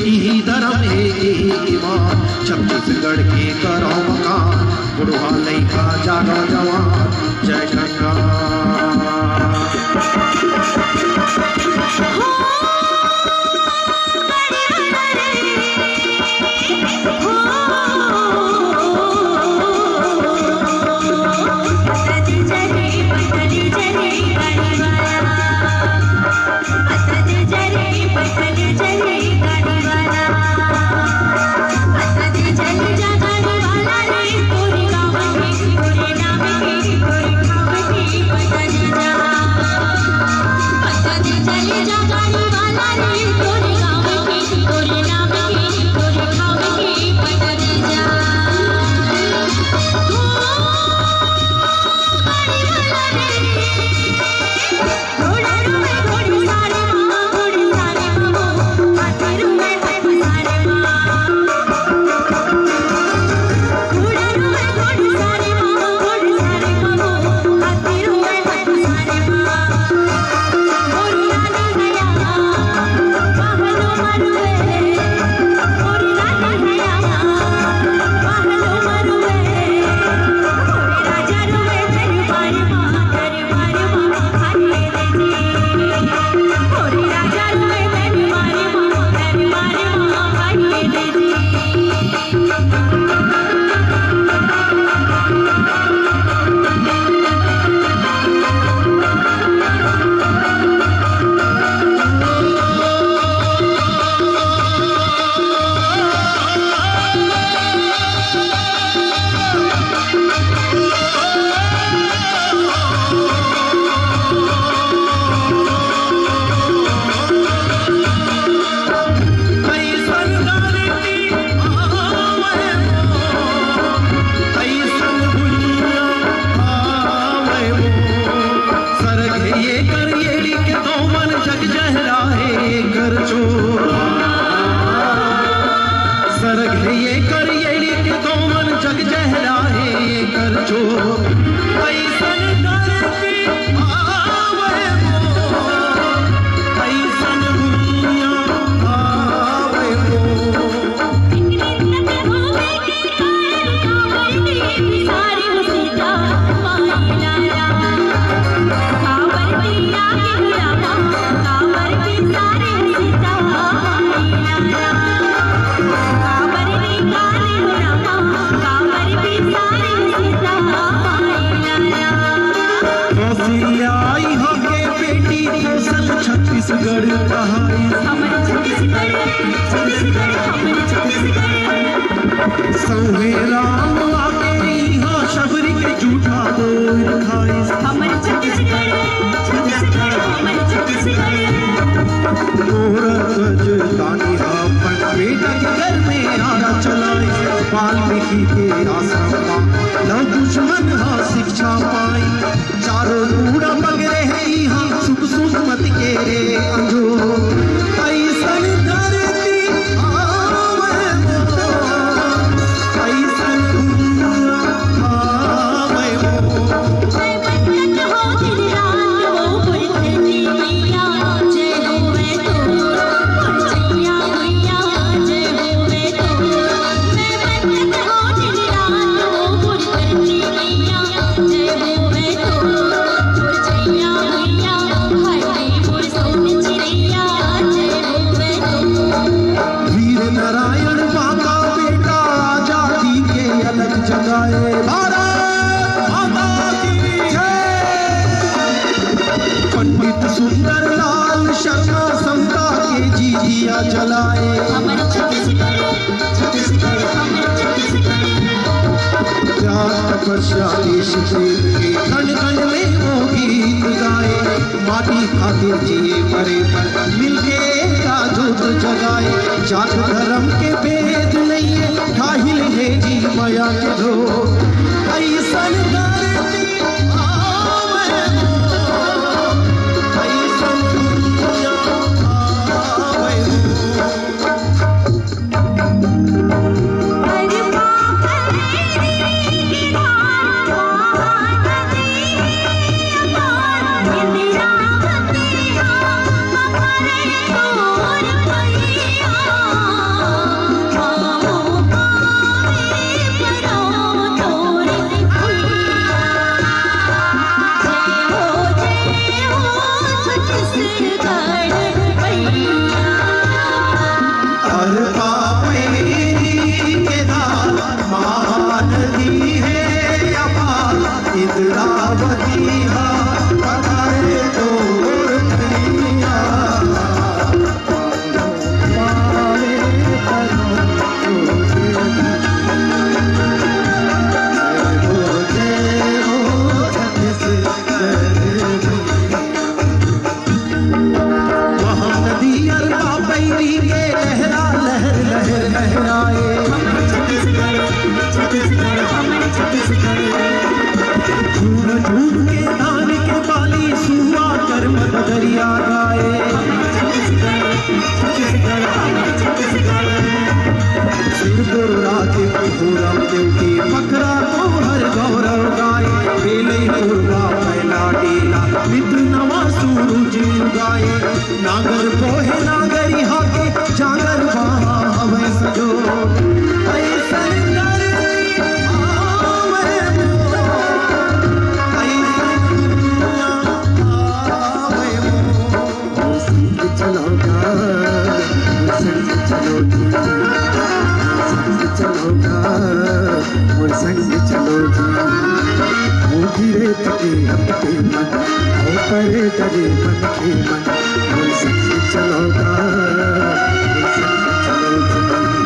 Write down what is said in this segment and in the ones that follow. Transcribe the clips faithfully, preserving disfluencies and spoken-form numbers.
यही धर्म यही ईमान छत्तीसगढ़ के करो मकान बुढ़वा लइका जागो जवान जय गंगा। छत्तीसगढ़ संगे राम आके यहाँ शबरी के झूठा बोल खाए हमारे छत्तीसगढ़ बेटा के घर में आना चलाए वाल्मीकि के आश्रम न दुश्मन हा शिक्षा पाई चारों बूढ़ा पगरे है यहाँ सुख सुख मत के रे अंजो ऐसन धरती आवे वो ऐसन दुनिया आवे वो जय बंदत हो दिन रात वो पुरखनी मैया जय होवे तो पुरचैया मैया जय होवे तो जय बंदत हो दिन रात वो पुरखनी मैया जय होवे तो पुरचैया मैया हाय मोर सोन चिड़ैया जय होवे तो वीर नारायण बाबा बेटा आजादी के अलग जगाए भारत माता की जय। पंडित सुंदर लाल शर्मा समता के जी दिया जलाए हमारे छत्तीसगढ़ छत्तीसगढ़ हमारे छत्तीसगढ़ जात तपस्या देश प्रेम के कण कण में वो गीत गाए माटी खातिर जिए मरे पर मिलके का जोत जगाए जात धर्म के भेद नहीं है ढाहिल है जी माया के धो ऐसन धरती आवे ऐसन दुनिया आवे अरे बाप रे मेरा लहराए। छत्तीसगढ़ छत्तीसगढ़ हमें छत्तीसगढ़। झूम झूम के धान के बाली सुआ कर मत दरिया गाए। छत्तीसगढ़ छत्तीसगढ़ हमें छत्तीसगढ़। सिरपुर राजे पूरम देवती पकड़ा तो हर गौरव गाए। बेले पूर्वा पहला डेला मित्र नवा सूरज उगाए। नागर पोहे नागरी हाके जागर बहा हवे सजो। ऐसन धरती आवे मोर, ऐसन दुनिया आवे मोर। संग चलोगा संग चलोगी, चलोगा और संग चलोगी। वो गिरे तके अपने मन, वो परे डरे मन के मन। और संग चलोगा और संग चलोगी।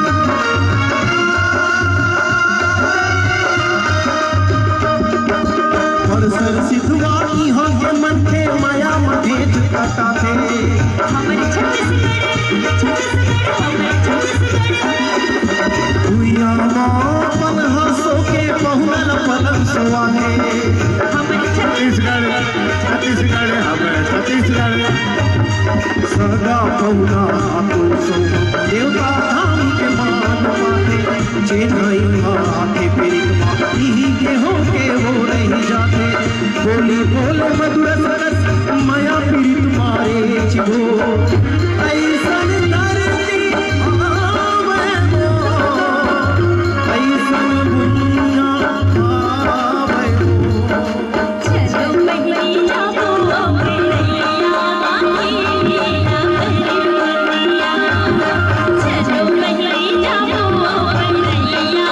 परसर सिद्धवा की हो ये मन के माया मधे कटा थे। हमारे छत्तीसगढ़ छत्तीसगढ़ हमारे छत्तीसगढ़। दुनिया मापन हंसो के बहुनल पलक सुहाने। हमारे छत्तीसगढ़ छत्तीसगढ़ हमारे छत्तीसगढ़। सदा पौना हाथो सो देवता धाम के मान माथे। चेन्नई माथे पेरिक माती के हो के वो नहीं जाते। बोली बोले मधुर सरस माया पीड़ित मारे चिबो। ऐसन धरती आवे मोर, ऐसन दुनिया आवे मोर। चलो मैया बोलो मैया चलो मैया बोलो मैया।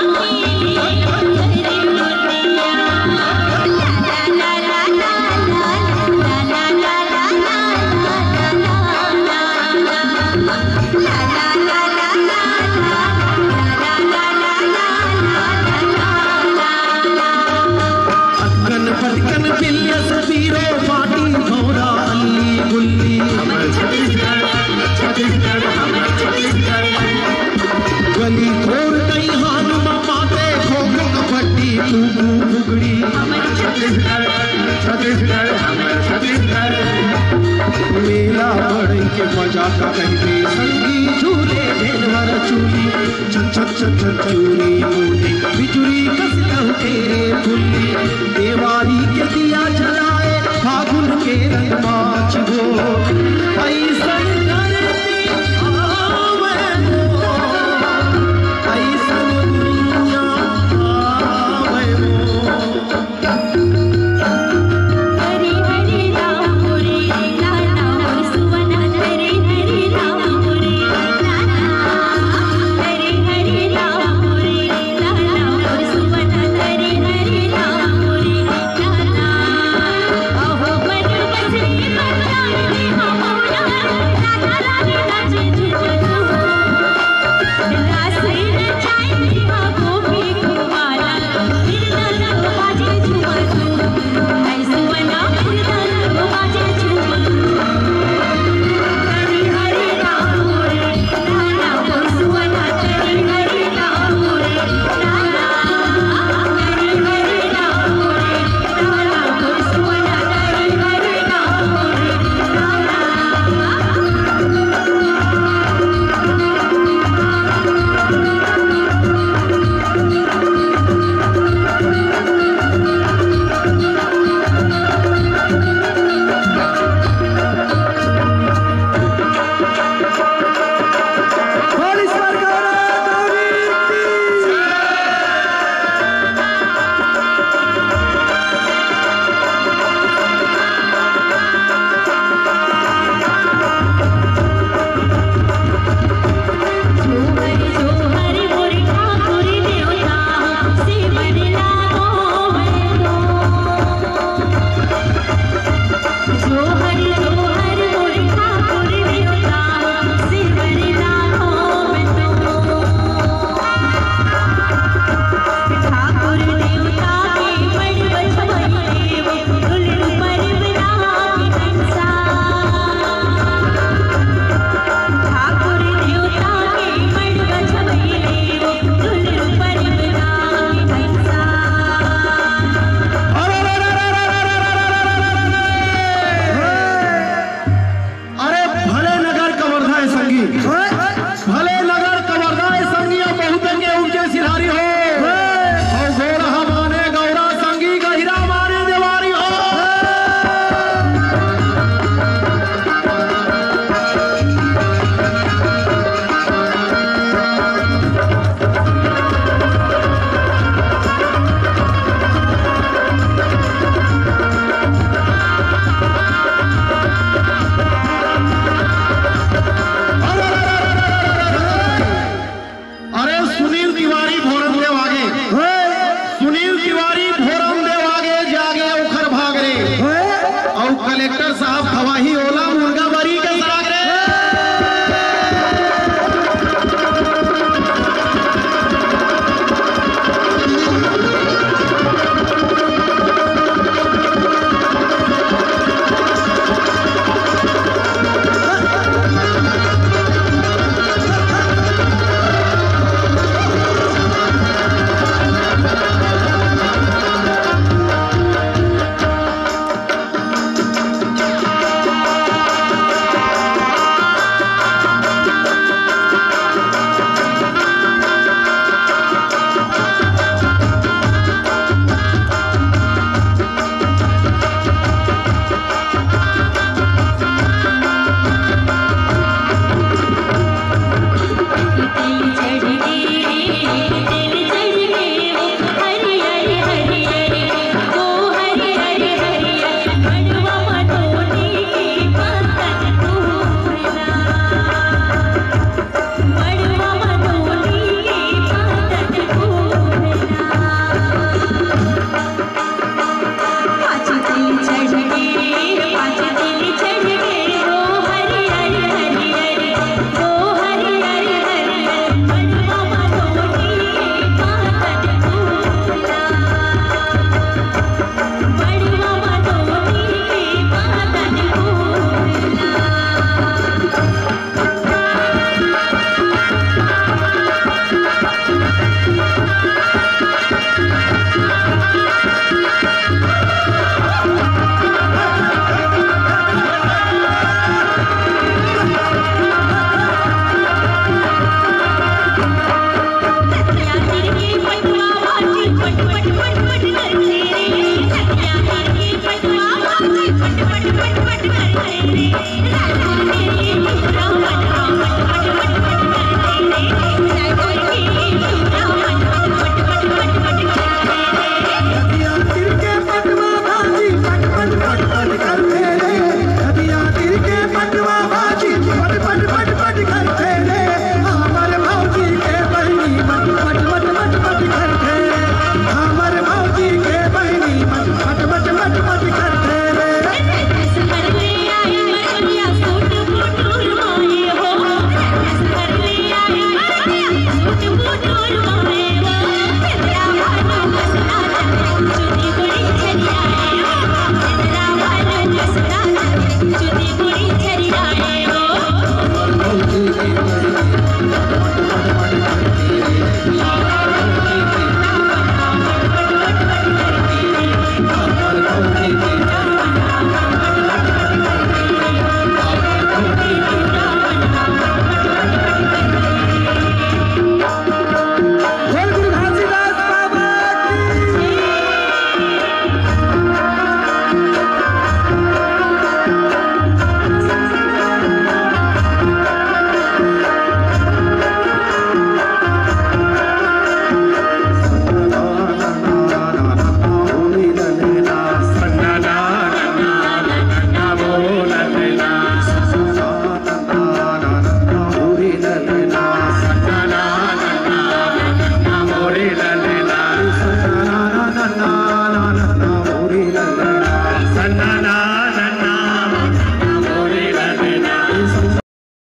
अक्कन पटकन पिल्लस पीरो पाटी घोड़ा अल्ली गुल्ली। छत्तीसगढ़ छत्तीसगढ़ हमारे छत्तीसगढ़। गली खोर कई हान माते खो खो कबड्डी तू बुगड़ी। छत्तीसगढ़ छत्तीसगढ़ हमारे छत्तीसगढ़। मेला बड़ई के मजा का कहते संगी झूले भेलवर चूली। छन छन छन छन चूली मूली बिजुरी कस कहू तेरे फुल्ली।